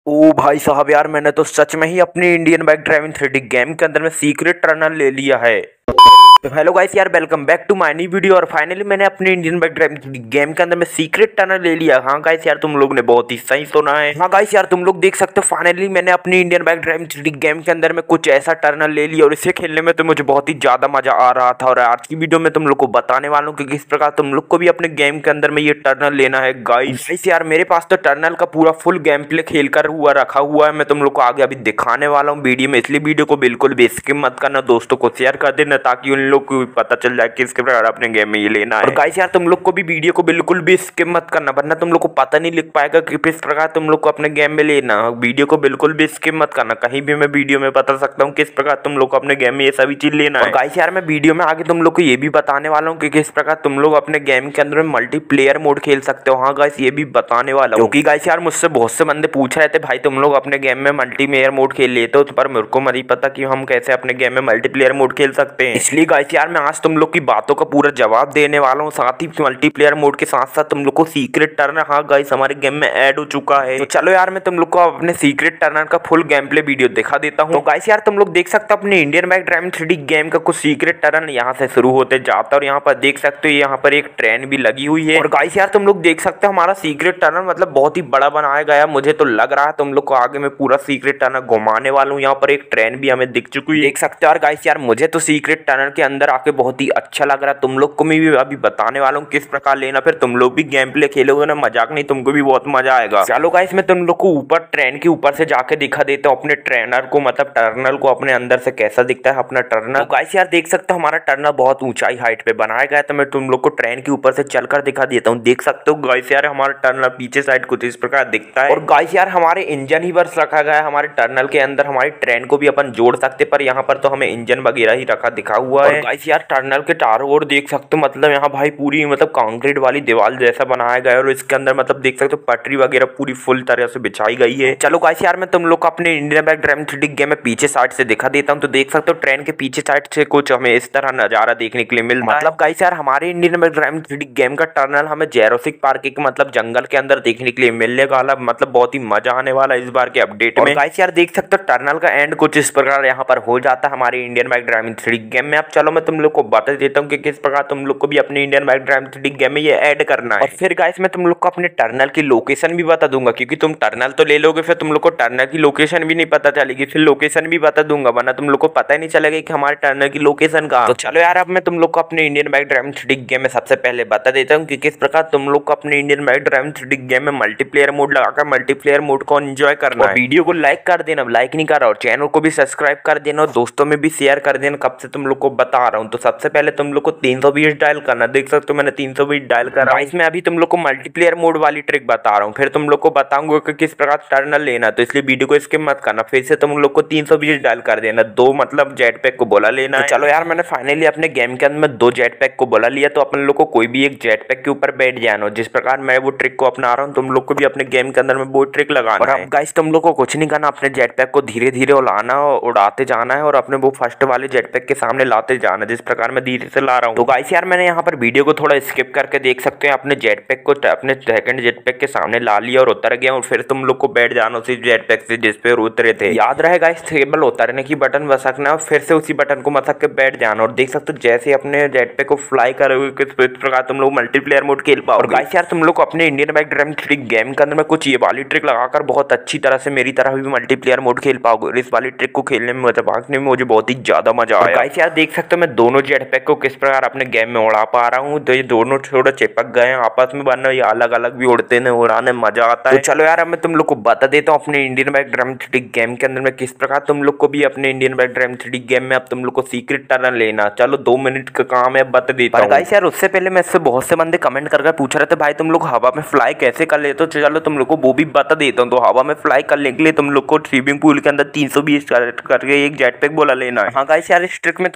ओ भाई साहब यार, मैंने तो सच में ही अपनी Indian bike driving 3D game के अंदर में सीक्रेट टनल ले लिया है। तो हेलो गाइस यार, welcome back to my new video. और फाइनली मैंने अपने इंडियन बाइक ड्राइविंग गेम के अंदर में सीक्रेट टनल ले लिया। हाँ गाइस यार, तुम लोग ने बहुत ही सही सुना है। हाँ गाइस यार, तुम लोग देख सकते हो फाइनली मैंने अपनी Indian bike driving 3D game के अंदर में कुछ ऐसा टनल ले लिया और इसे खेलने में तो मुझे बहुत ही ज्यादा मजा आ रहा था। और आज की वीडियो में तुम लोग को बताने वाला हूँ कि किस प्रकार तुम लोग को भी अपने गेम के अंदर में ये टनल लेना है। गाइस यार, मेरे पास तो टनल का पूरा फुल गेम प्ले खेल कर रखा हुआ है। मैं तुम लोग को आगे अभी दिखाने वाला हूँ वीडियो में, इसलिए वीडियो को बिल्कुल भी स्किप मत करना, दोस्तों को शेयर कर देना ताकि उन लोग को भी पता चल जाए किस प्रकार अपने गेम में ये लेना है। और गाइस यार, तुम लोग को भी वीडियो को बिल्कुल भी स्किप मत करना, वरना तुम लोग को पता नहीं लिख पाएगा कि किस प्रकार तुम लोग को अपने गेम में लेना। वीडियो को बिल्कुल भी स्किप मत करना, कहीं भी मैं वीडियो में बता सकता हूँ किस प्रकार तुम लोग को अपने गेम में ये सभी चीज लेना है। गाइस यार, मैं वीडियो में आगे तुम लोग को ये भी बताने वाला हूँ कि किस प्रकार तुम लोग अपने गेम के अंदर में मल्टीप्लेयर मोड खेल सकते हो। हाँ गाइस, ये भी बताने वाला हूँ, क्योंकि गाइस यार मुझसे बहुत से बंदे पूछ रहे थे भाई तुम लोग अपने गेम में मल्टीप्लेयर मोड खेल लेते हो, पर मेरे को नहीं पता कि हम कैसे अपने गेम में मल्टीप्लेयर मोड खेल सकते हैं। इसलिए गाइस यार, मैं आज तुम लोग की बातों का पूरा जवाब देने वाला हूँ। साथ ही मल्टीप्लेयर मोड के साथ साथ तुम लोग को सीक्रेट टनल हाँ गाइस हमारे गेम में ऐड हो चुका है। तो चलो यार, मैं तुम लोग को अपने सीक्रेट टनल का फुल गेम प्ले वीडियो दिखा देता हूँ। तो गाइस यार, तुम लोग देख सकते हो अपने Indian bike driving 3D game का कुछ सीक्रेट टनल यहाँ से शुरू होते जाता है। और यहाँ पर देख सकते हो यहाँ पर एक ट्रेन भी लगी हुई है। और गाइस यार, तुम लोग देख सकते हो हमारा सीक्रेट टनल मतलब बहुत ही बड़ा बनाया गया। मुझे तो लग रहा है तुम लोग को आगे में पूरा सीक्रेट टनल घुमाने वाला हूँ। यहाँ पर एक ट्रेन भी हमें दिख चुकी है, देख सकते हो। और गाइस यार, मुझे तो सीक्रेट टनल के अंदर आके बहुत ही अच्छा लग रहा है। तुम लोग को मैं भी अभी बताने वाला हूँ किस प्रकार लेना, फिर तुम लोग भी गेम प्ले खेलोगे ना, मजाक नहीं, तुमको भी बहुत मजा आएगा। चलो गाइस, मैं तुम लोग को ऊपर ट्रेन के ऊपर से जाके दिखा देता हूँ अपने ट्रेनर को, मतलब टर्नल को अपने अंदर से कैसा दिखता है अपना टर्नल। तो गाइस यार, देख सकते हो हमारा टर्नल बहुत ऊंचाई हाइट पे बनाया गया है। तो मैं तुम लोग को ट्रेन के ऊपर से चलकर दिखा देता हूँ। देख सकते हो गाइस यार, हमारा टर्नल पीछे साइड कुछ इस प्रकार दिखता है। और गाइस यार, हमारे इंजन ही बस रखा गया है हमारे टर्नल के अंदर। हमारी ट्रेन को भी अपन जोड़ सकते, पर यहाँ पर तो हमें इंजन वगैरह ही रखा दिखा हुआ है। गाइस यार, टर्नल के चारों ओर देख सकते हो मतलब यहाँ भाई पूरी मतलब कंक्रीट वाली दीवार जैसा बनाया गया है। और इसके अंदर मतलब देख सकते हो पटरी वगैरह पूरी फुल तरह से बिछाई गई है। चलो गाइस यार, मैं तुम लोग को अपने Indian bike driving 3D game में पीछे साइड से दिखा देता हूँ। तो देख सकते हो ट्रेन के पीछे साइड से कुछ हमें इस तरह नजारा देखने के लिए मिलता है। मतलब गाइस यार, हमारे Indian bike driving 3D game का टर्नल हमें जेरोसिक पार्क के मतलब जंगल के अंदर देखने के लिए मिलने वाला, मतलब बहुत ही मजा आने वाला इस बार के अपडेट में। गाइस यार, देख सकते हो टर्नल का एंड कुछ इस प्रकार यहाँ पर हो जाता है हमारे Indian bike driving 3D game में। अब चलो मैं तुम लोग को बता देता हूँ कि किस प्रकार तुम लोग को भी अपने Indian bike driving 3D game में ये ऐड करना है। और फिर गाइस, मैं तुम लोग को अपने टर्नल की लोकेशन भी बता दूंगा, क्योंकि तुम टर्नल तो ले लोगे फिर तुम लोग को टर्नल की लोकेशन भी नहीं पता चलेगी। फिर लोकेशन भी बता दूंगा, वरना तुम लोग को पता ही नहीं चलेगा कि हमारे टर्नल की लोकेशन कहाँ। तो चलो यार, अब मैं तुम लोग को अपने Indian bike driving 3D game में सबसे पहले बता देता हूँ कि किस प्रकार तुम लोग को अपने Indian bike driving 3D game में मल्टीप्लेयर मोड लगाकर मल्टीप्लेयर मोड को एंजॉय करना है। वीडियो को लाइक कर देना, लाइक नहीं कर रहा, और चैनल को भी सब्सक्राइब कर देना, और दोस्तों में भी शेयर कर देना। कब से तुम लोग को बता रहा हूँ। तो सबसे पहले तुम लोग को 320 डायल करना, देख सकते हो मैंने 320 डायल करा। इसमें अभी तुम लोग को मल्टीप्लेयर मोड वाली ट्रिक बता रहा हूँ, फिर तुम लोग को बताऊंगा कि किस प्रकार टर्नल लेना, तो इसलिए वीडियो को स्किप मत करना। फिर से तुम लोग को 320 डायल कर देना, दो मतलब जेट पैक को बोला लेना है। चलो यार, मैंने फाइनली अपने गेम के अंदर में 2 जेट पैक को बोला लिया। तो अपन लोग को कोई भी एक जेट पैक के ऊपर बैठ जाना, जिस प्रकार मैं वो ट्रिक को अपना रहा हूँ तुम लोग को भी अपने गेम के अंदर में वो ट्रिक लगाना है। गाइस, तुम लोग को कुछ नहीं करना, अपने जेट पैक को धीरे धीरे उड़ाना और उड़ाते जाना है, और अपने वो फर्स्ट वाले जेट पैक के सामने लाते जाना, जिस प्रकार मैं धीरे से ला रहा हूँ। तो गाइस यार, मैंने यहाँ पर वीडियो को थोड़ा स्किप करके देख सकते हैं अपने जेट पैक को अपने सेकंड जेट पैक के सामने ला लिया और उतर गया। और फिर तुम लोग को बैठ जाना उसी जेट पैक से जिस पे उतरे थे। याद रहे गाइस, केवल उतरने की बटन मसकना और फिर से उसी बटन को मसक के बैठ जाना। और देख सकते हो जैसे अपने जेट पैक को फ्लाई करोगे किस प्रकार तुम लोग मल्टीप्लेयर मोड खेल पाओ। और गाइस यार, तुम लोग को अपने Indian bike driving 3D game के अंदर में कुछ ये वाली ट्रिक लगाकर बहुत अच्छी तरह से मेरी तरह भी मल्टीप्लेयर मोड खेल पाओगे। और इस वाली ट्रिक को खेलने में मतलब भागने में मुझे बहुत ही ज्यादा मजा आया। गाइस यार, देख सकते हो मैं दोनों जेट पैक को किस प्रकार अपने गेम में उड़ा पा रहा हूँ। तो ये दोनों थोड़ा चिपक गए हैं आपस में, वरना ये अलग अलग भी उड़ते हैं, उड़ाने में मजा आता है। तो चलो यार, अब मैं तुम लोग को बता देता हूँ अपने Indian bike driving 3D game के अंदर में किस प्रकार तुम लोग को भी अपने Indian bike driving 3D game में अब तुम लोग को सीक्रेट टनल लेना। चलो 2 मिनट का काम है, बता देता हूँ। गाइस यार, उससे पहले मैं इससे बहुत से बंदे कमेंट करके पूछ रहे थे भाई तुम लोग हवा में फ्लाई कैसे कर लेते हो। चलो तुम लोग को वो भी बता देता हूँ। तो हवा में फ्लाई करने के लिए तुम लोग को स्विमिंग पूल के अंदर 320 करके एक जेट पैक बोला लेना है। हाँ गाइस यार, इस ट्रिक में तुम लोग को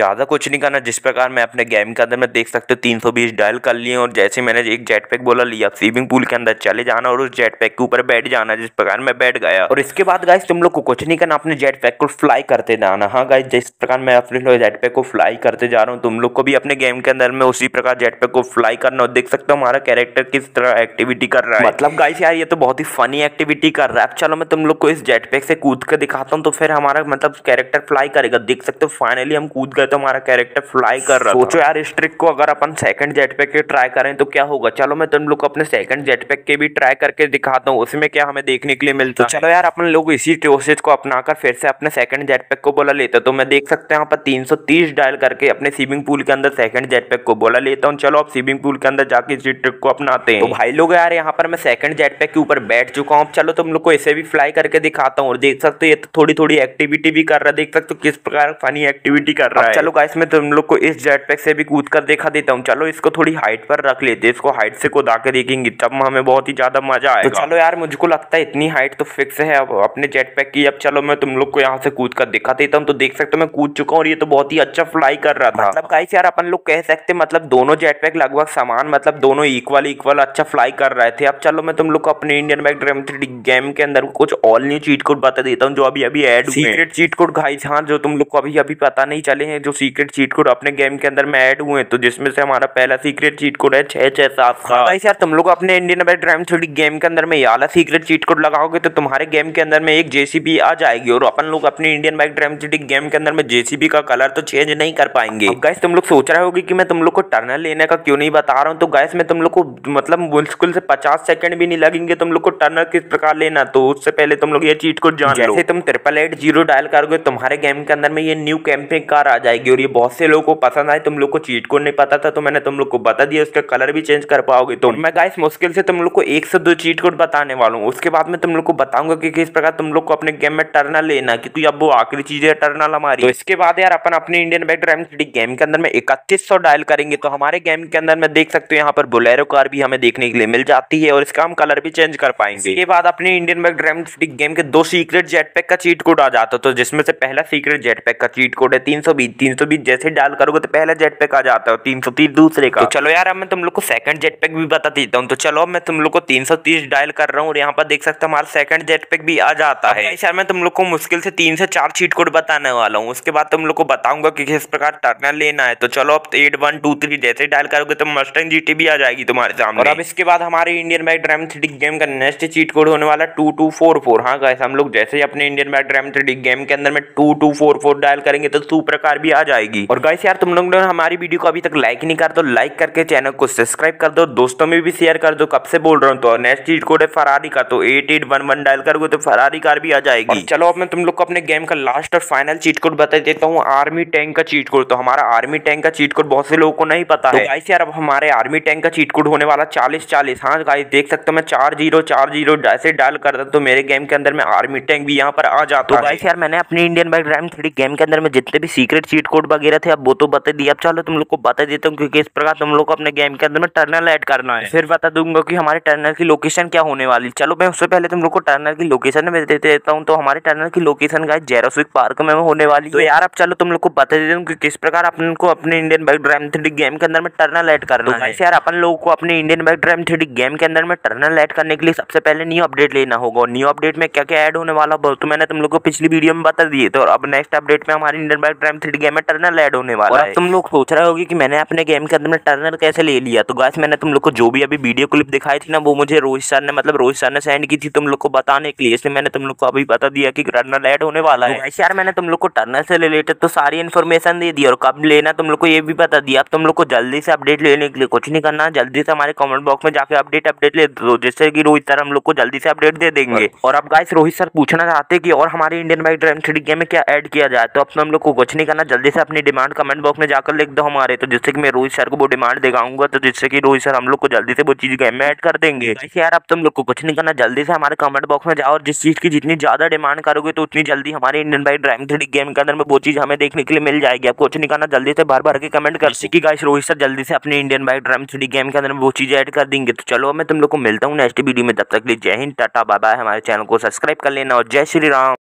ज़्यादा कुछ नहीं करना। जिस प्रकार मैं अपने गेम के अंदर में देख सकते हो 320 डायल कर लिए और जैसे मैंने एक जेट पैक बोला लिया, स्विमिंग पूल के अंदर चले जाना और उस जेट पैक के ऊपर बैठ जाना। जिस प्रकार मैं बैठ गया और इसके बाद गाइस तुम लोग को कुछ नहीं करना, अपने जेट पैक को फ्लाई करते जाना। हाँ गाइस, जिस प्रकार मैं अपने जेट पैक को फ्लाई करते जा रहा हूँ, तुम लोग को भी अपने गेम के अंदर में उसी प्रकार जेट पैक को फ्लाई करना। और देख सकते हो हमारा कैरेक्टर किस तरह एक्टिविटी कर रहा है। मतलब गाइस यार ये तो बहुत ही फनी एक्टिविटी कर रहा है। चलो मैं तुम लोग को इस जेट पैक से कूद कर दिखाता हूँ, तो फिर हमारा मतलब कैरेक्टर फ्लाई करेगा। देख सकते हो फाइनली हम कूद गए तो हमारा कैरेक्टर फ्लाई कर रहा है। सोचो यार इस ट्रिक को अगर अपन सेकंड जेट पैक के ट्राई करें तो क्या होगा। चलो मैं तुम लोग को अपने सेकंड जेट पैक के भी ट्राई करके दिखाता हूँ, उसमें क्या हमें देखने के लिए मिलता है। चलो यार अपन लोग इसी प्रोसेस को अपनाकर फिर से अपने सेकंड जेट पैक को बोला लेते। तो मैं देख सकते हैं यहाँ पर 330 डायल करके अपने स्विमिंग पूल के अंदर सेकंड जेट पैक को बोला लेता हूँ। चलो अब स्विमिंग पूल के अंदर जाके इसी ट्रिक को अपनाते हैं। तो भाई लोग यार यहाँ पर मैं सेकंड जेट पैक के ऊपर बैठ चुका हूँ। चलो तुम लोग को इसे भी फ्लाई करके दिखाता हूँ। और देख सकते हो ये तो थोड़ी थोड़ी एक्टिविटी भी कर रहा है। देख सकते हो किस प्रकार फनी एक्टिविटी कर रहा है। चलो गाइस मैं तुम लोग को इस जेट पैक से भी कूद कर दिखा देता हूँ। चलो इसको थोड़ी हाइट पर रख लेते हैं, इसको हाइट से कूदा के देखेंगे तब हमें बहुत ही ज्यादा मजा आएगा। तो चलो यार मुझको लगता है इतनी हाइट तो फिक्स है अब अपने जेट पैक की। अब चलो मैं तुम लोग को यहाँ से कूद कर दिखा देता हूँ। तो देख सकते हो मैं कूद चुका हूँ और ये तो बहुत ही अच्छा फ्लाई कर रहा था। मतलब गाइस यार अपन लोग कह सकते मतलब दोनों जेट पैक लगभग समान, मतलब दोनों इक्वल अच्छा फ्लाई कर रहे थे। अब चलो मैं तुम लोग को अपने Indian bike driving 3D game के अंदर कुछ ऑल न्यू चीट कोड बता देता हूँ जो अभी ऐड हुए। सीक्रेट चीट कोड गाइस, हाँ जो तुम लोग को अभी पता नहीं चले हैं, जो सीक्रेट चीट कोड अपने गेम के अंदर में ऐड हुए। तो जिसमें से हमारा पहला सीक्रेट चीट कोड है 6677। गाइस यार तुम लोग अपने Indian bike driving 3D game के अंदर में ये वाला सीक्रेट चीट कोड लगाओगे तो तुम्हारे गेम के अंदर में एक जेसीबी आ जाएगी। और अपन लोग अपने Indian bike driving 3D game के अंदर में जेसीबी का कलर तो चेंज नहीं कर पाएंगे। गाइस तुम लोग सोच रहे होगे कि मैं तुम लोग को टर्नल लेने का क्यों नहीं बता रहा हूँ। तो गाइस मैं तुम लोग को मतलब मुश्किल से 50 सेकंड भी नहीं लगेंगे तुम लोग को टर्नल किस प्रकार लेना। तो उससे पहले तुम लोग ये चीट कोड जान लो। जैसे तुम 8880 डायल करोगे तुम्हारे गेम के अंदर में ये न्यू कैंपिंग कार आ जाएगी। और ये बहुत से लोगों को पसंद आए। तुम लोग को चीट कोड नहीं पता था तो मैंने तुम लोग को बता दिया, उसका कलर भी चेंज कर पाओगे। तो मैं गाइस मुश्किल से तुम लोग को 1 से 2 चीट कोड बताने वाला हूँ। उसके बाद में तुम लोग को बताऊंगा कि किस प्रकार तुम लोग को अपने गेम में टर्नल लेना, क्योंकि अब वो आखिरी चीज है टर्नल हमारी। तो इसके बाद यार अपन अपने Indian bike driving 3D game के अंदर में 3100 डायल करेंगे तो हमारे गेम के अंदर में देख सकते हो यहाँ पर बोलेरो कार भी हमें देखने के लिए मिल जाती है और इसका हम कलर भी चेंज कर पाएंगे। इसके बाद अपने Indian bike driving 3D game के 2 सीक्रेट जेट पैक का चीट कोड आ जाता है। तो जिसमें से पहला सीक्रेट जेट पैक का चीट कोड है 320 जैसे डायल करोगे तो पहला जेट पैक आ जाता है, 330 दूसरे का। तो चलो यार अब मैं तुम लोग को सेकंड जेट पैक भी बता देता हूँ। तो चलो अब मैं तुम लोग को 330 डायल कर रहा हूँ और यहाँ पर देख सकते हो हमारा सेकंड जेट पैक भी आ जाता है। यार मैं तुम लोग को मुश्किल से 3 से 4 चीट कोड बताने वाला हूँ। उसके बाद तुम लोग को बताऊंगा कि किस प्रकार टर्नल लेना है। तो चलो अब 8 1 2 3 जैसे डायल करोगे तो मस्टैंग जीटी भी आ जाएगी तुम्हारे सामने। और अब इसके बाद हमारे Indian bike driving 3D game का नेक्स्ट चीट कोड होने वाला 2244। हाँ गाइस हम लोग जैसे ही अपने Indian bike driving 3D game के अंदर में 2244 डायल करेंगे तो सुपर कार भी आ जाएगी। और गाइस यार तुम लोग ने हमारी वीडियो को अभी तक लाइक नहीं कर तो लाइक करके चैनल को सब्सक्राइब कर दो, दोस्तों में भी शेयर कर दो। कब से बोल रहा हूँ। तो नेक्स्ट चीट कोड है फरारी का, तो 8811 डायल करोगे तो फरारी कार भी आ जाएगी। चलो अब मैं तुम लोग को अपने गेम का लास्ट और फाइनल चीट कोड बता देता हूँ, आर्मी टैंक का चीट कोड। तो हमारा आर्मी टैंक का चीट कोड बहुत से लोगों को नहीं पता है। गाइस यार अब हमारे आर्मी टैंक का चीट कोड होने वाला 4040। हाँ गाइस देख सकते हो मैं 4040 जैसे डायल करता तो मेरे गेम के अंदर में आर्मी टैंक भी यहाँ पर आ जाता है। गाइस यार मैंने अपनी Indian bike driving 3D game के अंदर में जितने भी सीक्रेट चीट कोड वगैरह थे अब वो तो बता दिया। अब चलो तुम लोग को बता देता हूँ क्योंकि इस प्रकार तुम लोग को अपने गेम के अंदर में टर्नल ऐड करना है। फिर बता दूंगा कि हमारे टर्नल की लोकेशन क्या होने वाली। चलो मैं उससे पहले तुम लोग को टर्नल की लोकेशन में दे देता हूँ। तो हमारे टर्नल की लोकेशन गाइस जेरोस्विक पार्क में होने वाली। तो यार अब चलो तुम लोग को बता देता हूँ कि किस प्रकार अपन को अपने Indian bike driving 3D game के अंदर में टर्नल ऐड करना है। यार अपन लोगों को अपने Indian bike driving 3D game के अंदर में टर्नल ऐड करने के लिए सबसे पहले न्यू अपडेट लेना होगा। और न्यू अपडेट में क्या क्या ऐड होने वाला तो मैंने तुम लोग को पिछली वीडियो में बता दिए। तो अब नेक्स्ट अपडेट में हमारे Indian bike driving 3D game में टर्नल ऐड होने वाला है। तुम लोग सोच रहे होगे कि मैंने अपने गेम के अंदर में टर्नल कैसे ले लिया। तो गाइस मैंने तुम लोग को जो भी अभी वीडियो क्लिप दिखाई थी ना वो मुझे रोहित सर ने सेंड की थी तुम लोग को बताने के लिए, इसलिए मैंने तुम लोग को अभी बता दिया कि टर्नल ऐड होने वाला है। गाइस यार मैंने तुम लोग को टर्नल से रिलेटेड तो सारी इन्फॉर्मेशन दे दी और कब लेना तुम लोग को ये भी बता दिया। अब तुम लोग को जल्दी से अपडेट लेने के लिए कुछ नहीं करना, जल्दी से हमारे कमेंट बॉक्स में जाके अपडेट ले दो, जिससे कि रोहित सर हम लोग को जल्दी से अपडेट दे देंगे। और अब गाइस रोहित सर पूछना चाहते हैं कि और हमारे Indian bike driving 3D game में क्या ऐड किया जाए। तो अब हम लोग को कुछ नहीं करना, जल्दी से अपनी डिमांड कमेंट बॉक्स में जाकर लिख दो हमारे, तो जिससे कि मैं रोहित सर को वो डिमांड दिखाऊंगा, तो जिससे कि रोहित सर हम लोग को जल्दी से वो चीज गेम में ऐड कर देंगे। यार अब तुम लोग को कुछ नहीं करना, जल्दी से हमारे कमेंट बॉक्स में जाओ और जिस चीज की जितनी ज्यादा डिमांड करोगे तो उतनी जल्दी हमारे Indian bike driving 3D game के अंदर में वो चीज हमें देखने के लिए मिल जाएगी। आपको कुछ नहीं करना, जल्दी से भर के कमेंट कर कि गाइस रोहित सर जल्दी से अपने Indian bike driving 3D game के अंदर में वो चीज ऐड कर देंगे। तो चलो मैं तुम लोग को मिलता हूँ नेक्स्ट वीडियो में, तब तक के लिए Jai Hind, tata bye bye. हमारे चैनल को सब्सक्राइब कर लेना और जय श्री राम।